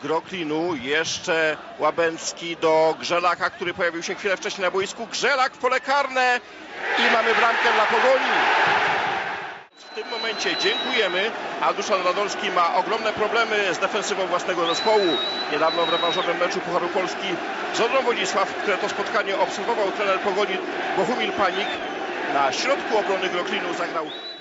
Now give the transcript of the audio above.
Groklinu. Jeszcze Łabęcki do Grzelaka, który pojawił się chwilę wcześniej na boisku. Grzelak w pole karne i mamy bramkę dla Pogoni. W tym momencie dziękujemy, a Duszan Radomski ma ogromne problemy z defensywą własnego zespołu. Niedawno w rewanżowym meczu Pucharu Polski z Odrą Wodzisław, które to spotkanie obserwował trener Pogoni Bohumil Panik, na środku obrony Groklinu zagrał